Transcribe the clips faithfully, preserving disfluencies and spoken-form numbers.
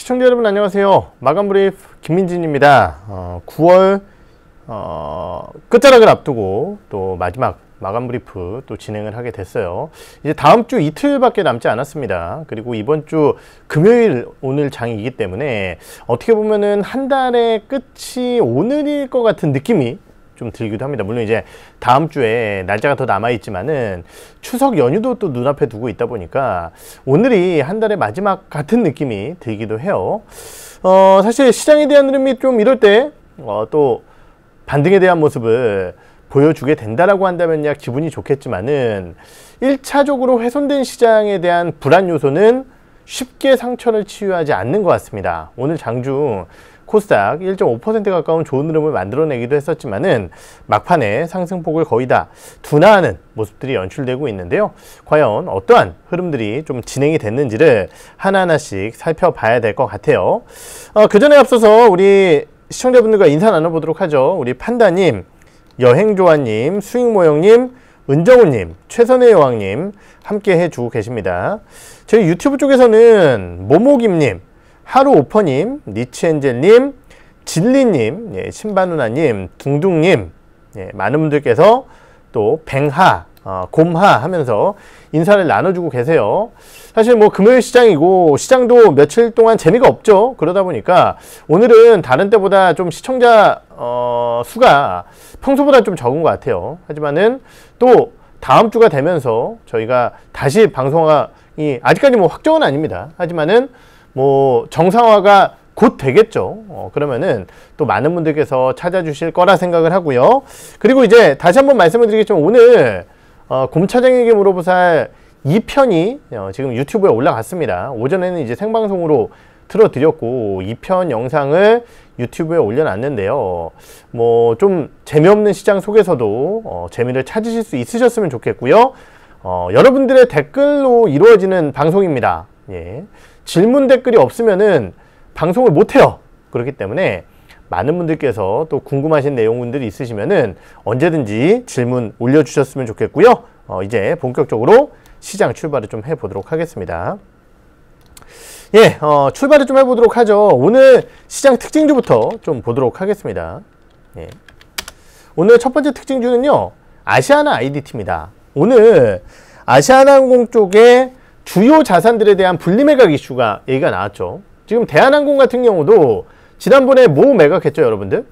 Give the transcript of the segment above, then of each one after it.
시청자 여러분 안녕하세요. 마감 브리프 김민진입니다. 어, 구월 어, 끝자락을 앞두고 또 마지막 마감 브리프 또 진행을 하게 됐어요. 이제 다음 주 이틀밖에 남지 않았습니다. 그리고 이번 주 금요일 오늘 장이기 때문에 어떻게 보면은 한 달의 끝이 오늘일 것 같은 느낌이 좀 들기도 합니다. 물론 이제 다음 주에 날짜가 더 남아있지만은 추석 연휴도 또 눈앞에 두고 있다 보니까 오늘이 한 달의 마지막 같은 느낌이 들기도 해요. 어, 사실 시장에 대한 흐름이 좀 이럴 때 어, 또 반등에 대한 모습을 보여주게 된다라고 한다면야 기분이 좋겠지만은 일 차적으로 훼손된 시장에 대한 불안 요소는 쉽게 상처를 치유하지 않는 것 같습니다. 오늘 장중 코스닥 일 점 오 퍼센트 가까운 좋은 흐름을 만들어내기도 했었지만은 막판에 상승폭을 거의 다 둔화하는 모습들이 연출되고 있는데요. 과연 어떠한 흐름들이 좀 진행이 됐는지를 하나하나씩 살펴봐야 될 것 같아요. 어, 그 전에 앞서서 우리 시청자분들과 인사 나눠보도록 하죠. 우리 판다님, 여행조아님, 수익모형님, 은정우님, 최선의 여왕님 함께 해주고 계십니다. 저희 유튜브 쪽에서는 모모김님, 하루오퍼님, 니치엔젤님, 진리님, 예, 신바누나님, 둥둥님, 예, 많은 분들께서 또 뱅하, 어, 곰하 하면서 인사를 나눠주고 계세요. 사실 뭐 금요일 시장이고 시장도 며칠 동안 재미가 없죠. 그러다 보니까 오늘은 다른 때보다 좀 시청자 어, 수가 평소보다 좀 적은 것 같아요. 하지만은 또 다음 주가 되면서 저희가 다시 방송이 아직까지 뭐 확정은 아닙니다. 하지만은 뭐 정상화가 곧 되겠죠. 어, 그러면은 또 많은 분들께서 찾아주실 거라 생각을 하고요. 그리고 이제 다시 한번 말씀을 드리겠지만 오늘 어, 곰차장에게 물어보살 이 편이 어, 지금 유튜브에 올라갔습니다. 오전에는 이제 생방송으로 틀어드렸고 이 편 영상을 유튜브에 올려놨는데요. 뭐 좀 재미없는 시장 속에서도 어, 재미를 찾으실 수 있으셨으면 좋겠고요. 어, 여러분들의 댓글로 이루어지는 방송입니다. 예. 질문 댓글이 없으면은 방송을 못해요. 그렇기 때문에 많은 분들께서 또 궁금하신 내용들이 있으시면은 언제든지 질문 올려주셨으면 좋겠고요. 어, 이제 본격적으로 시장 출발을 좀 해보도록 하겠습니다. 예, 어, 출발을 좀 해보도록 하죠. 오늘 시장 특징주부터 좀 보도록 하겠습니다. 예. 오늘 첫 번째 특징주는요, 아시아나 아이디티입니다. 오늘 아시아나항공 쪽에 주요 자산들에 대한 분리매각 이슈가 얘기가 나왔죠. 지금 대한항공 같은 경우도 지난번에 뭐 매각했죠, 여러분들?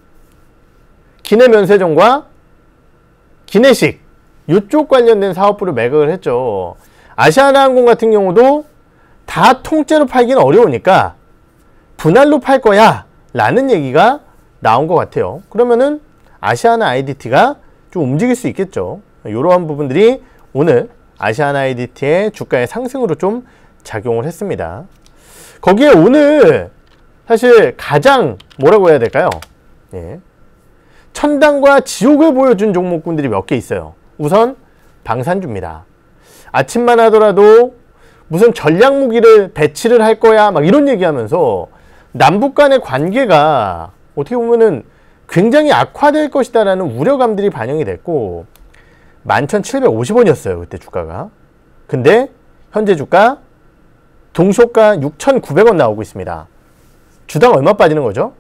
기내면세점과 기내식 이쪽 관련된 사업부를 매각을 했죠. 아시아나항공 같은 경우도 다 통째로 팔기는 어려우니까 분할로 팔 거야 라는 얘기가 나온 것 같아요. 그러면은 아시아나 아이디티가 좀 움직일 수 있겠죠. 이러한 부분들이 오늘 아시아나 아이디티의 주가의 상승으로 좀 작용을 했습니다. 거기에 오늘 사실 가장 뭐라고 해야 될까요? 예. 천당과 지옥을 보여준 종목군들이 몇 개 있어요. 우선 방산주입니다. 아침만 하더라도 무슨 전략무기를 배치를 할 거야 막 이런 얘기하면서 남북 간의 관계가 어떻게 보면은 굉장히 악화될 것이다 라는 우려감들이 반영이 됐고 만 천칠백오십 원이었어요 그때 주가가. 근데 현재 주가 동시호가 육천구백 원 나오고 있습니다. 주당 얼마 빠지는 거죠?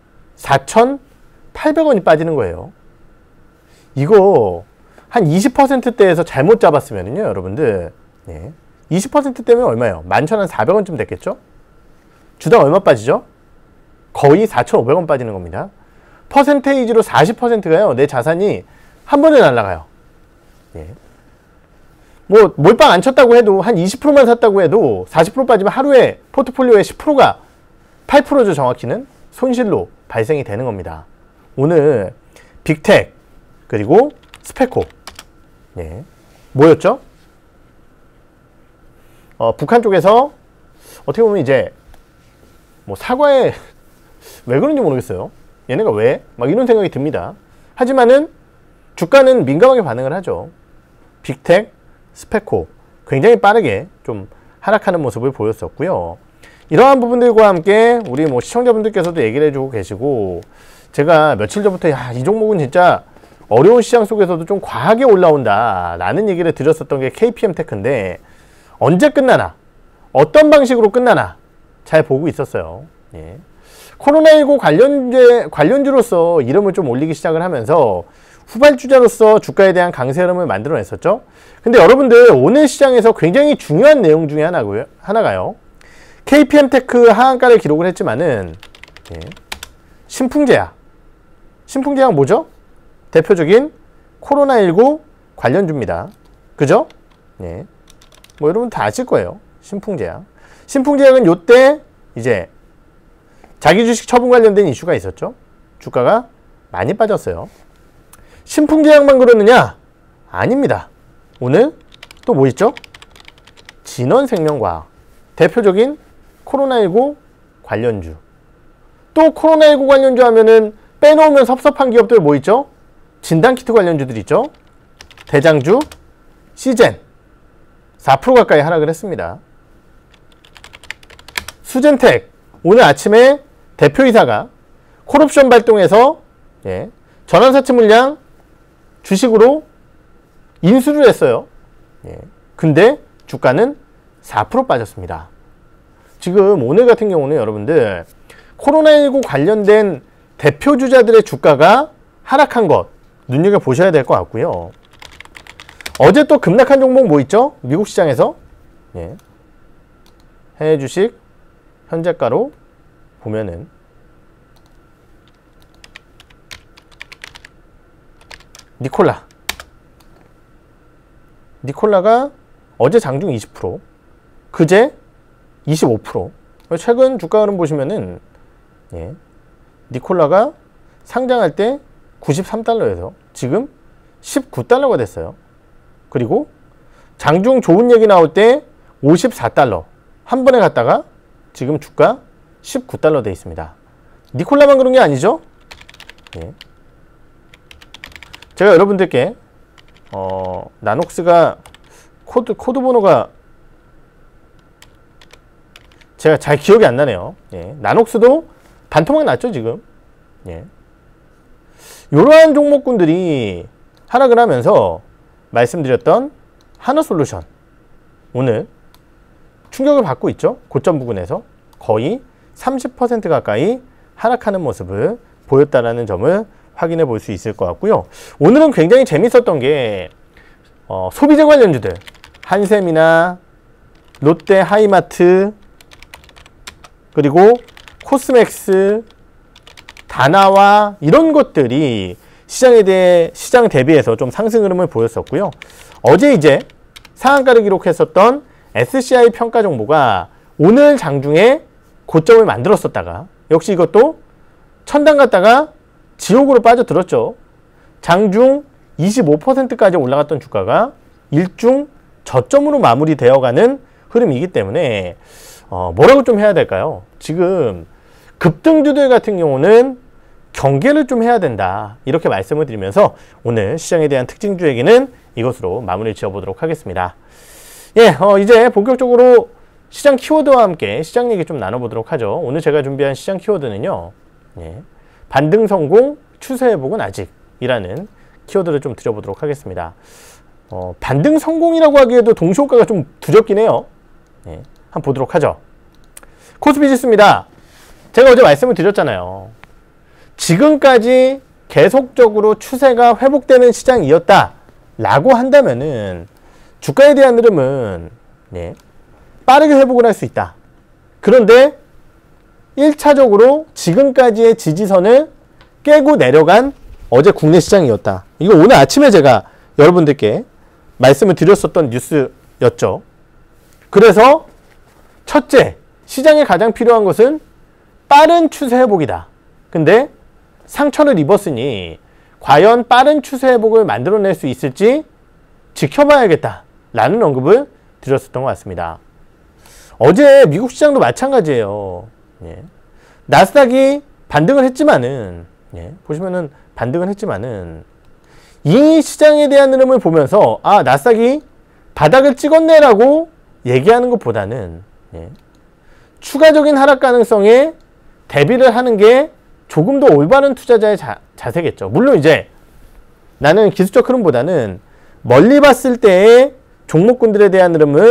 사천팔백 원이 빠지는 거예요. 이거 한 이십 퍼센트대에서 잘못 잡았으면요 여러분들, 네. 이십 퍼센트대면 얼마예요? 만 천사백 원쯤 됐겠죠? 주당 얼마 빠지죠? 거의 사천오백 원 빠지는 겁니다. 퍼센테이지로 사십 퍼센트가요 내 자산이 한 번에 날아가요. 예. 뭐 몰빵 안 쳤다고 해도 한 이십 퍼센트만 샀다고 해도 사십 퍼센트 빠지면 하루에 포트폴리오의 십 퍼센트가 팔 퍼센트죠 정확히는 손실로 발생이 되는 겁니다. 오늘 빅텍 그리고 스페코, 예. 뭐였죠? 어, 북한 쪽에서 어떻게 보면 이제 뭐 사과에 왜 그런지 모르겠어요. 얘네가 왜? 막 이런 생각이 듭니다. 하지만은 주가는 민감하게 반응을 하죠. 빅텍, 스페코 굉장히 빠르게 좀 하락하는 모습을 보였었고요. 이러한 부분들과 함께 우리 뭐 시청자분들께서도 얘기를 해주고 계시고 제가 며칠 전부터 야, 이 종목은 진짜 어려운 시장 속에서도 좀 과하게 올라온다 라는 얘기를 드렸었던 게 케이피엠테크인데 언제 끝나나 어떤 방식으로 끝나나 잘 보고 있었어요. 예. 코로나십구 관련주, 관련주로서 이름을 좀 올리기 시작을 하면서 후발주자로서 주가에 대한 강세 흐름을 만들어냈었죠. 근데 여러분들 오늘 시장에서 굉장히 중요한 내용 중에 하나고요, 하나가요. 케이피엠테크 하한가를 기록을 했지만은 예. 신풍제약. 신풍제약 뭐죠? 대표적인 코로나십구 관련주입니다. 그죠? 예. 뭐 여러분 다 아실 거예요. 신풍제약. 신풍제약은 요때 이제 자기 주식 처분 관련된 이슈가 있었죠. 주가가 많이 빠졌어요. 신풍제약만 그러느냐? 아닙니다. 오늘 또 뭐 있죠? 진원생명과학. 대표적인 코로나십구 관련주. 또 코로나십구 관련주 하면은 빼놓으면 섭섭한 기업들 뭐 있죠? 진단키트 관련주들 있죠? 대장주, 시젠. 사 퍼센트 가까이 하락을 했습니다. 수젠텍. 오늘 아침에 대표이사가 콜옵션 발동해서 예, 전환사채 물량 주식으로 인수를 했어요. 예, 근데 주가는 사 퍼센트 빠졌습니다. 지금 오늘 같은 경우는 여러분들 코로나십구 관련된 대표주자들의 주가가 하락한 것 눈여겨보셔야 될 것 같고요. 어제 또 급락한 종목 뭐 있죠? 미국 시장에서 예, 해외 주식 현재가로 보면은 니콜라 니콜라가 어제 장중 이십 퍼센트 그제 이십오 퍼센트 최근 주가 흐름 보시면은 예, 니콜라가 상장할 때 구십삼 달러에서 지금 십구 달러가 됐어요. 그리고 장중 좋은 얘기 나올 때 오십사 달러 한 번에 갔다가 지금 주가 십구 달러 돼 있습니다. 니콜라만 그런 게 아니죠? 예. 제가 여러분들께 어, 나녹스가 코드 코드 번호가 제가 잘 기억이 안 나네요. 예. 나녹스도 반토막 났죠 지금. 예. 이러한 종목군들이 하락을 하면서 말씀드렸던 하나솔루션 오늘 충격을 받고 있죠. 고점 부근에서 거의 삼십 퍼센트 가까이 하락하는 모습을 보였다는 점을 확인해 볼 수 있을 것 같고요. 오늘은 굉장히 재밌었던 게 어, 소비재 관련주들 한샘이나 롯데 하이마트 그리고 코스맥스 다나와 이런 것들이 시장에 대해 시장 대비해서 좀 상승 흐름을 보였었고요. 어제 이제 상한가를 기록했었던 에스씨아이 평가 정보가 오늘 장중에 고점을 만들었었다가 역시 이것도 천당 갔다가 지옥으로 빠져들었죠. 장중 이십오 퍼센트까지 올라갔던 주가가 일중 저점으로 마무리되어가는 흐름이기 때문에 어, 뭐라고 좀 해야 될까요? 지금 급등주들 같은 경우는 경계를 좀 해야 된다 이렇게 말씀을 드리면서 오늘 시장에 대한 특징주 얘기는 이것으로 마무리 지어보도록 하겠습니다. 예, 어, 이제 본격적으로 시장 키워드와 함께 시장 얘기 좀 나눠보도록 하죠. 오늘 제가 준비한 시장 키워드는요. 예, 반등 성공, 추세 회복은 아직 이라는 키워드를 좀 드려보도록 하겠습니다. 어, 반등 성공이라고 하기에도 동시효과가 좀 두렵긴 해요. 예, 한번 보도록 하죠. 코스피 지수입니다. 제가 어제 말씀을 드렸잖아요. 지금까지 계속적으로 추세가 회복되는 시장이었다 라고 한다면은 주가에 대한 흐름은 예, 빠르게 회복을 할 수 있다. 그런데 일 차적으로 지금까지의 지지선을 깨고 내려간 어제 국내 시장이었다. 이거 오늘 아침에 제가 여러분들께 말씀을 드렸었던 뉴스였죠. 그래서 첫째, 시장에 가장 필요한 것은 빠른 추세 회복이다. 근데 상처를 입었으니 과연 빠른 추세 회복을 만들어낼 수 있을지 지켜봐야겠다 라는 언급을 드렸었던 것 같습니다. 어제 미국 시장도 마찬가지예요. 예. 나스닥이 반등을 했지만은 예. 보시면은 반등을 했지만은 이 시장에 대한 흐름을 보면서 아 나스닥이 바닥을 찍었네 라고 얘기하는 것보다는 예. 추가적인 하락 가능성에 대비를 하는 게 조금 더 올바른 투자자의 자, 자세겠죠. 물론 이제 나는 기술적 흐름보다는 멀리 봤을 때의 종목군들에 대한 흐름을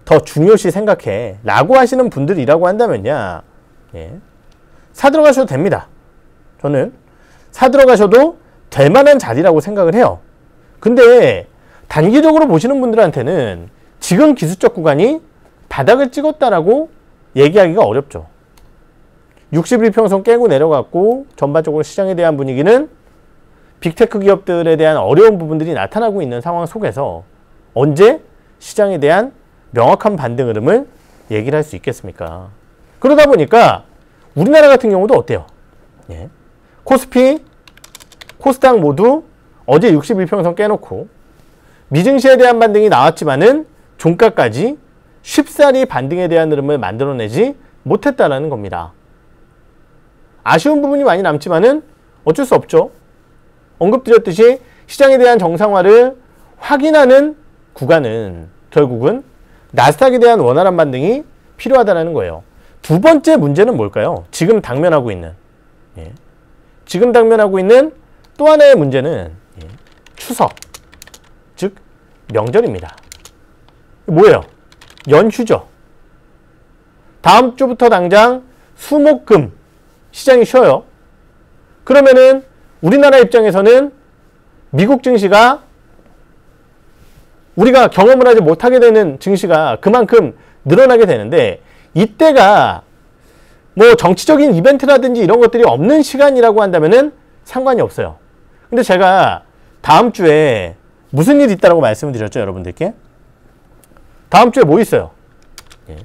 더 중요시 생각해 라고 하시는 분들이라고 한다면야, 예, 사들어가셔도 됩니다. 저는 사들어가셔도 될 만한 자리라고 생각을 해요. 근데 단기적으로 보시는 분들한테는 지금 기술적 구간이 바닥을 찍었다라고 얘기하기가 어렵죠. 육십일 평선 깨고 내려갔고 전반적으로 시장에 대한 분위기는 빅테크 기업들에 대한 어려운 부분들이 나타나고 있는 상황 속에서 언제 시장에 대한 명확한 반등 흐름을 얘기를 할 수 있겠습니까? 그러다 보니까 우리나라 같은 경우도 어때요? 예. 코스피, 코스닥 모두 어제 육십일 평선 깨놓고 미증시에 대한 반등이 나왔지만은 종가까지 쉽사리 반등에 대한 흐름을 만들어내지 못했다라는 겁니다. 아쉬운 부분이 많이 남지만은 어쩔 수 없죠. 언급드렸듯이 시장에 대한 정상화를 확인하는 구간은 결국은 나스닥에 대한 원활한 반등이 필요하다는 거예요. 두 번째 문제는 뭘까요? 지금 당면하고 있는, 예. 지금 당면하고 있는 또 하나의 문제는, 예, 추석, 즉 명절입니다. 뭐예요? 연휴죠. 다음 주부터 당장 수, 목, 금 시장이 쉬어요. 그러면은 우리나라 입장에서는 미국 증시가 우리가 경험을 하지 못하게 되는 증시가 그만큼 늘어나게 되는데, 이때가 뭐 정치적인 이벤트라든지 이런 것들이 없는 시간이라고 한다면은 상관이 없어요. 근데 제가 다음 주에 무슨 일이 있다고 말씀을 드렸죠, 여러분들께? 다음 주에 뭐 있어요? 예.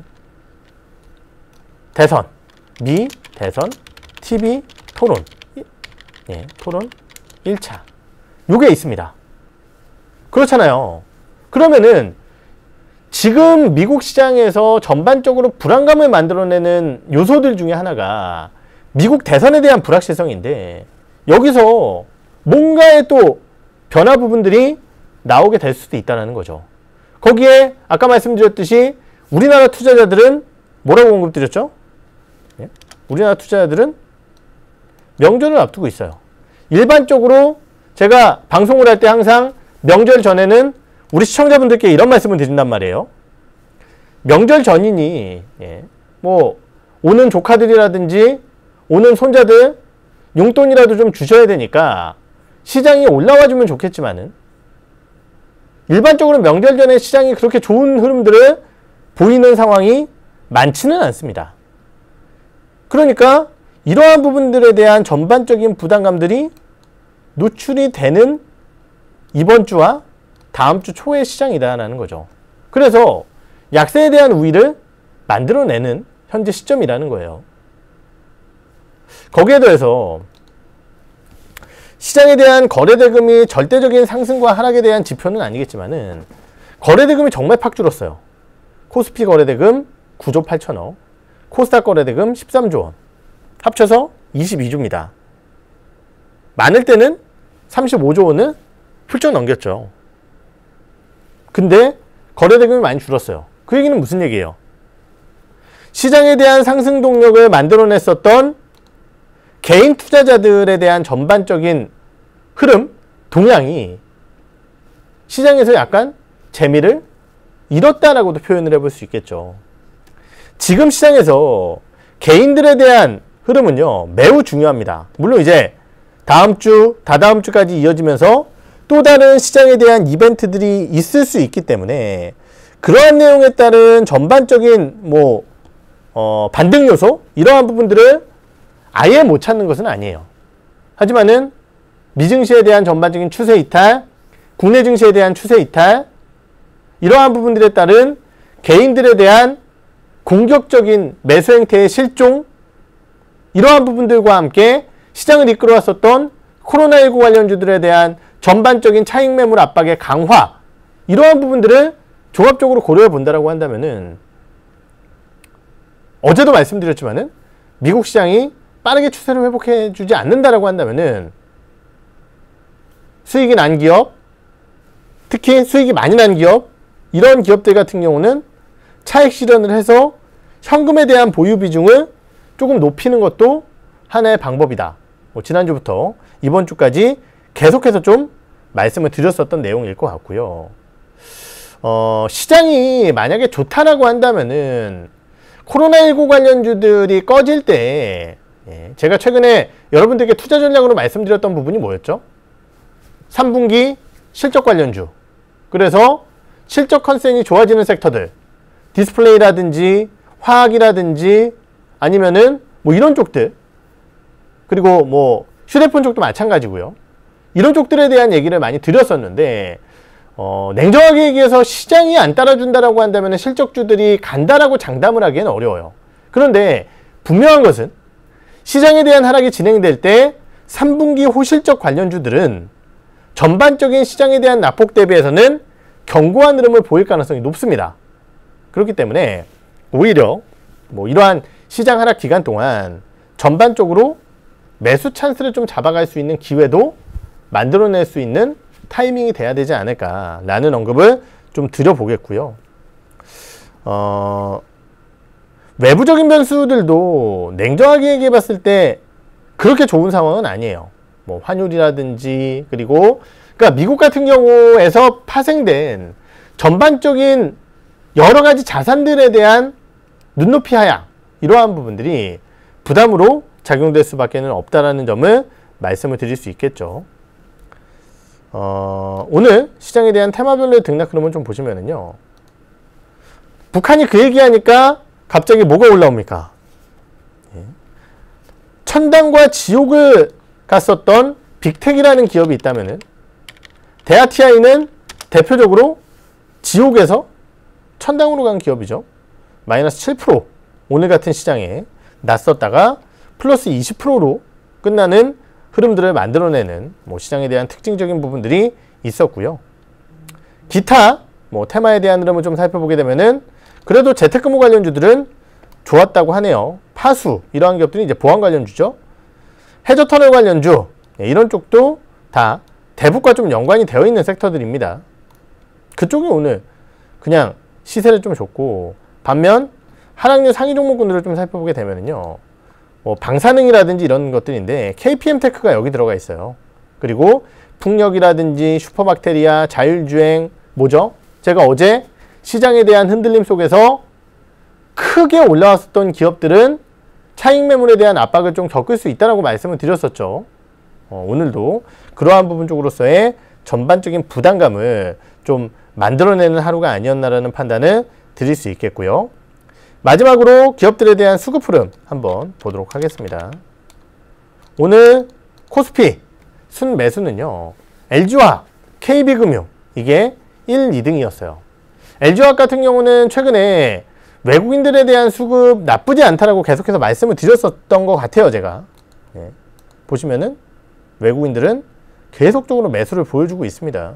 대선, 미 대선, 티비 토론, 예, 토론 일 차. 요게 있습니다. 그렇잖아요. 그러면은 지금 미국 시장에서 전반적으로 불안감을 만들어내는 요소들 중에 하나가 미국 대선에 대한 불확실성인데, 여기서 뭔가의 또 변화 부분들이 나오게 될 수도 있다는 거죠. 거기에 아까 말씀드렸듯이 우리나라 투자자들은 뭐라고 언급드렸죠? 예? 우리나라 투자자들은 명절을 앞두고 있어요. 일반적으로 제가 방송을 할 때 항상 명절 전에는 우리 시청자분들께 이런 말씀을 드린단 말이에요. 명절 전이니, 예, 뭐 오는 조카들이라든지 오는 손자들 용돈이라도 좀 주셔야 되니까 시장이 올라와주면 좋겠지만은, 일반적으로 명절 전에 시장이 그렇게 좋은 흐름들을 보이는 상황이 많지는 않습니다. 그러니까 이러한 부분들에 대한 전반적인 부담감들이 노출이 되는 이번 주와 다음 주 초의 시장이다라는 거죠. 그래서 약세에 대한 우위를 만들어내는 현재 시점이라는 거예요. 거기에 더해서 시장에 대한 거래대금이 절대적인 상승과 하락에 대한 지표는 아니겠지만은 거래대금이 정말 팍 줄었어요. 코스피 거래대금 구조 팔천억, 코스닥 거래대금 십삼조 원, 합쳐서 이십이조입니다. 많을 때는 삼십오조 원을 훌쩍 넘겼죠. 근데 거래대금이 많이 줄었어요. 그 얘기는 무슨 얘기예요? 시장에 대한 상승 동력을 만들어냈었던 개인 투자자들에 대한 전반적인 흐름, 동향이 시장에서 약간 재미를 잃었다라고도 표현을 해볼 수 있겠죠. 지금 시장에서 개인들에 대한 흐름은요, 매우 중요합니다. 물론 이제 다음 주, 다다음 주까지 이어지면서 또 다른 시장에 대한 이벤트들이 있을 수 있기 때문에 그러한 내용에 따른 전반적인 뭐 어, 반등 요소, 이러한 부분들을 아예 못 찾는 것은 아니에요. 하지만은 미증시에 대한 전반적인 추세 이탈, 국내 증시에 대한 추세 이탈, 이러한 부분들에 따른 개인들에 대한 공격적인 매수 행태의 실종, 이러한 부분들과 함께 시장을 이끌어왔었던 코로나십구 관련주들에 대한 전반적인 차익 매물 압박의 강화, 이러한 부분들을 종합적으로 고려해 본다라고 한다면은, 어제도 말씀드렸지만은 미국 시장이 빠르게 추세를 회복해 주지 않는다라고 한다면은 수익이 난 기업, 특히 수익이 많이 난 기업, 이런 기업들 같은 경우는 차익 실현을 해서 현금에 대한 보유 비중을 조금 높이는 것도 하나의 방법이다. 뭐 지난주부터 이번 주까지 계속해서 좀 말씀을 드렸었던 내용일 것 같고요. 어, 시장이 만약에 좋다라고 한다면은 코로나십구 관련주들이 꺼질 때, 예, 제가 최근에 여러분들께 투자 전략으로 말씀드렸던 부분이 뭐였죠? 삼 분기 실적 관련주. 그래서 실적 컨센이 좋아지는 섹터들, 디스플레이라든지 화학이라든지 아니면은 뭐 이런 쪽들, 그리고 뭐 휴대폰 쪽도 마찬가지고요. 이런 쪽들에 대한 얘기를 많이 드렸었는데, 어, 냉정하게 얘기해서 시장이 안 따라준다라고 한다면 실적주들이 간다라고 장담을 하기에는 어려워요. 그런데 분명한 것은 시장에 대한 하락이 진행될 때 삼 분기 호실적 관련주들은 전반적인 시장에 대한 낙폭 대비해서는 견고한 흐름을 보일 가능성이 높습니다. 그렇기 때문에 오히려 뭐 이러한 시장 하락 기간 동안 전반적으로 매수 찬스를 좀 잡아갈 수 있는 기회도 만들어낼 수 있는 타이밍이 돼야 되지 않을까라는 언급을 좀 드려보겠고요. 어, 외부적인 변수들도 냉정하게 얘기해 봤을 때 그렇게 좋은 상황은 아니에요. 뭐 환율이라든지, 그리고 그러니까 미국 같은 경우에서 파생된 전반적인 여러 가지 자산들에 대한 눈높이 하향, 이러한 부분들이 부담으로 작용될 수밖에는 없다라는 점을 말씀을 드릴 수 있겠죠. 어, 오늘 시장에 대한 테마별로의 등락 흐름을 좀 보시면은요, 북한이 그 얘기하니까 갑자기 뭐가 올라옵니까? 예. 천당과 지옥을 갔었던 빅텍이라는 기업이 있다면은 데아티아이는 대표적으로 지옥에서 천당으로 간 기업이죠. 마이너스 칠 퍼센트 오늘 같은 시장에 났었다가 플러스 이십 퍼센트로 끝나는 흐름들을 만들어내는 뭐 시장에 대한 특징적인 부분들이 있었고요. 기타 뭐 테마에 대한 흐름을 좀 살펴보게 되면은 그래도 재택근무 관련주들은 좋았다고 하네요. 파수 이러한 기업들이 이제 보안 관련주죠. 해저터널 관련주, 네, 이런 쪽도 다 대북과 좀 연관이 되어 있는 섹터들입니다. 그쪽이 오늘 그냥 시세를 좀 줬고, 반면 하락률 상위 종목군들을 좀 살펴보게 되면은요, 뭐 방사능이라든지 이런 것들인데 케이피엠테크가 여기 들어가 있어요. 그리고 풍력이라든지 슈퍼박테리아, 자율주행, 뭐죠? 제가 어제 시장에 대한 흔들림 속에서 크게 올라왔었던 기업들은 차익 매물에 대한 압박을 좀 겪을 수 있다고 말씀을 드렸었죠. 어, 오늘도 그러한 부분 쪽으로서의 전반적인 부담감을 좀 만들어내는 하루가 아니었나라는 판단을 드릴 수 있겠고요. 마지막으로 기업들에 대한 수급 흐름 한번 보도록 하겠습니다. 오늘 코스피 순매수는요, 엘지화학, 케이비금융 이게 일, 이 등이었어요. 엘지화학 같은 경우는 최근에 외국인들에 대한 수급 나쁘지 않다라고 계속해서 말씀을 드렸었던 것 같아요, 제가. 네. 보시면은 외국인들은 계속적으로 매수를 보여주고 있습니다.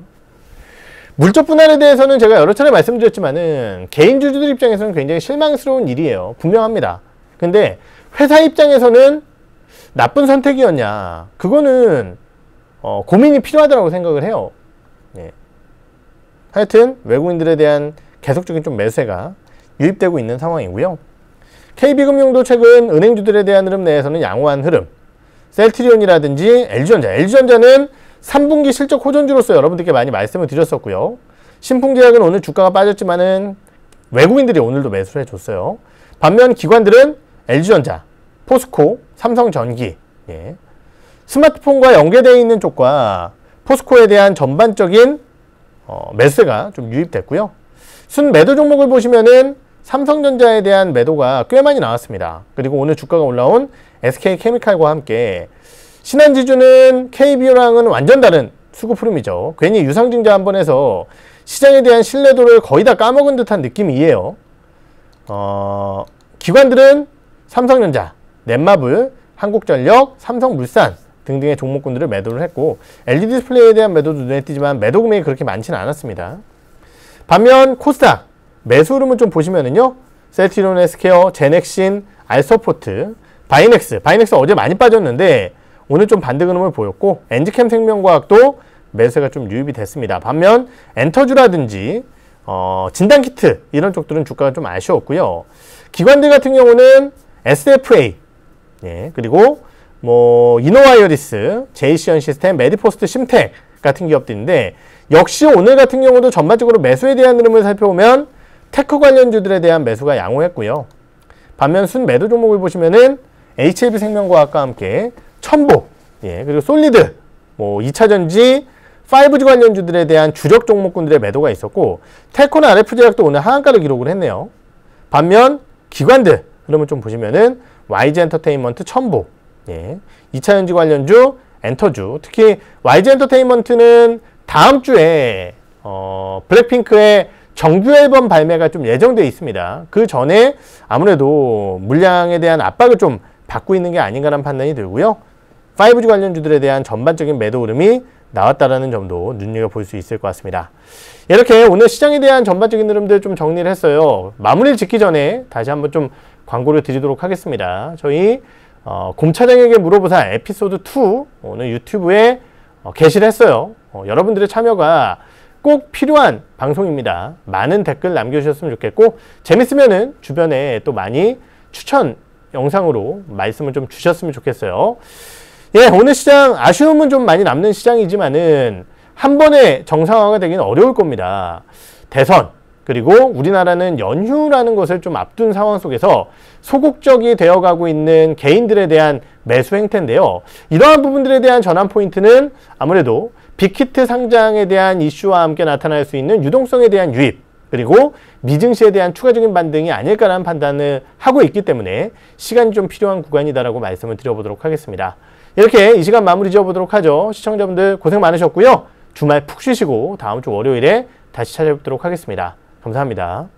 물적 분할에 대해서는 제가 여러 차례 말씀드렸지만은 개인 주주들 입장에서는 굉장히 실망스러운 일이에요. 분명합니다. 근데 회사 입장에서는 나쁜 선택이었냐, 그거는 어, 고민이 필요하다고 생각을 해요. 네. 하여튼 외국인들에 대한 계속적인 좀 매수가 유입되고 있는 상황이고요. 케이비금융도 최근 은행주들에 대한 흐름 내에서는 양호한 흐름, 셀트리온이라든지 엘지전자, 엘지전자는 삼 분기 실적 호전주로서 여러분들께 많이 말씀을 드렸었고요. 신풍제약은 오늘 주가가 빠졌지만은 외국인들이 오늘도 매수를 해줬어요. 반면 기관들은 엘지전자, 포스코, 삼성전기, 예. 스마트폰과 연계되어 있는 쪽과 포스코에 대한 전반적인 어, 매수가 좀 유입됐고요. 순 매도 종목을 보시면은 삼성전자에 대한 매도가 꽤 많이 나왔습니다. 그리고 오늘 주가가 올라온 에스케이케미칼과 함께 신한지주는 케이비오랑은 완전 다른 수급 흐름이죠. 괜히 유상증자 한번 해서 시장에 대한 신뢰도를 거의 다 까먹은 듯한 느낌이에요. 어, 기관들은 삼성전자, 넷마블, 한국전력, 삼성물산 등등의 종목군들을 매도를 했고, 엘지 디스플레이에 대한 매도도 눈에 띄지만 매도 금액이 그렇게 많지는 않았습니다. 반면 코스닥 매수 흐름을 좀 보시면은요, 셀트리온 헬스케어, 제넥신, 알서포트, 바이넥스, 바이넥스 어제 많이 빠졌는데 오늘 좀 반등 흐름을 보였고, 엔지캠 생명과학도 매수가 좀 유입이 됐습니다. 반면 엔터주라든지 어, 진단키트 이런 쪽들은 주가가 좀 아쉬웠고요. 기관들 같은 경우는 에스에프에이, 예, 그리고 뭐 이노와이어리스, 제이시언 시스템, 메디포스트, 심텍 같은 기업들인데 역시 오늘 같은 경우도 전반적으로 매수에 대한 흐름을 살펴보면 테크 관련주들에 대한 매수가 양호했고요. 반면 순매도 종목을 보시면은 에이치엘비생명과학과 함께 첨보, 예, 그리고 솔리드, 뭐 이차전지, 파이브지 관련주들에 대한 주력 종목군들의 매도가 있었고, 텔코나 알에프제약도 오늘 하한가를 기록을 했네요. 반면 기관들 흐름을 좀 보시면은 와이지엔터테인먼트 첨보, 예, 이차전지 관련주, 엔터주, 특히 와이지엔터테인먼트는 다음 주에 어, 블랙핑크의 정규 앨범 발매가 좀 예정되어 있습니다. 그 전에 아무래도 물량에 대한 압박을 좀 받고 있는 게 아닌가라는 판단이 들고요. 파이브지 관련주들에 대한 전반적인 매도 흐름이 나왔다라는 점도 눈여겨볼 수 있을 것 같습니다. 이렇게 오늘 시장에 대한 전반적인 흐름들 좀 정리를 했어요. 마무리를 짓기 전에 다시 한번 좀 광고를 드리도록 하겠습니다. 저희 어, 곰차장에게 물어보사 에피소드 투 오늘 유튜브에 어, 게시를 했어요. 어, 여러분들의 참여가 꼭 필요한 방송입니다. 많은 댓글 남겨주셨으면 좋겠고, 재밌으면은 주변에 또 많이 추천 영상으로 말씀을 좀 주셨으면 좋겠어요. 예, 오늘 시장 아쉬움은 좀 많이 남는 시장이지만은 한 번에 정상화가 되기는 어려울 겁니다. 대선, 그리고 우리나라는 연휴라는 것을 좀 앞둔 상황 속에서 소극적이 되어가고 있는 개인들에 대한 매수 행태인데요. 이러한 부분들에 대한 전환 포인트는 아무래도 빅히트 상장에 대한 이슈와 함께 나타날 수 있는 유동성에 대한 유입, 그리고 미증시에 대한 추가적인 반등이 아닐까라는 판단을 하고 있기 때문에 시간이 좀 필요한 구간이다라고 말씀을 드려보도록 하겠습니다. 이렇게 이 시간 마무리 지어보도록 하죠. 시청자분들 고생 많으셨고요. 주말 푹 쉬시고 다음 주 월요일에 다시 찾아뵙도록 하겠습니다. 감사합니다.